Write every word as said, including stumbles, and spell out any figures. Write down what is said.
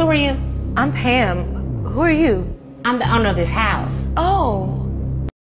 are you? I'm Pam. Who are you? I'm the owner of this house. Oh.